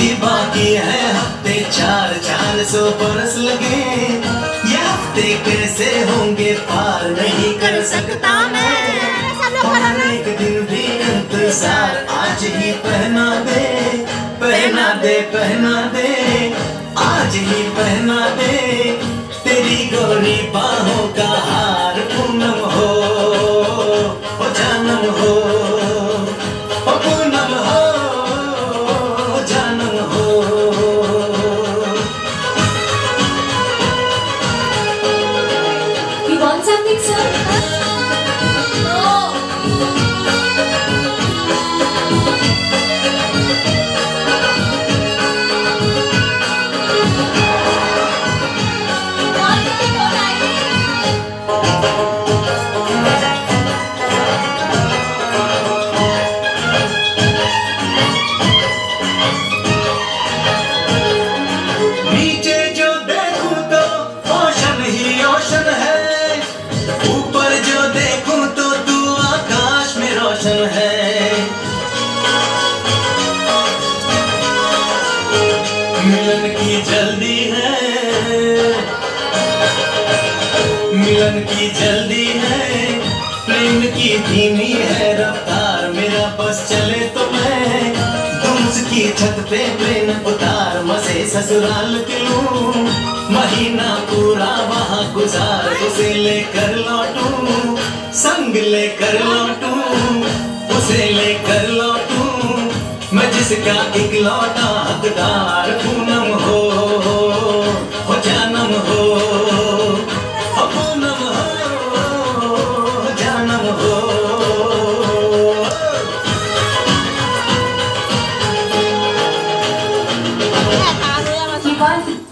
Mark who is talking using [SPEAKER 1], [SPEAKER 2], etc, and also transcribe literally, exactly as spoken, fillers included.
[SPEAKER 1] अभी बाकी है हफ्ते चार, चार सौ बरस लगे, ये हफ्ते कैसे होंगे पार नहीं कर सकता मैं। और एक दिन भी इंतजार आज ही पहना दे, पहना दे पहना दे, आज ही पहना दे तेरी गोरी बाहों का हार। पूनम हो ओ जानम हो, ओ पूनम हो ओ जानम हो।
[SPEAKER 2] You want something, sir? No.
[SPEAKER 1] नीचे जो देखूं तो ओशन ही ओशन है, ऊपर जो देखूं तो तू आकाश में रोशन है। मिलन की जल्दी है, मिलन की जल्दी है, प्रेम की धीमी है रफ्तार। मेरा बस चले तो मैं तुमस की छत पे प्लेन उतार, मजे ससुराल के लूं महीना पूरा वहाँ गुजार। उसे लेकर लौटूं संग लेकर लौटूं, उसे लेकर लौटूं मैं जिसका इकलौता हकदार। पूनम हो ओ जानम हो, ओ पूनम हो ओ जानम हो।
[SPEAKER 2] You want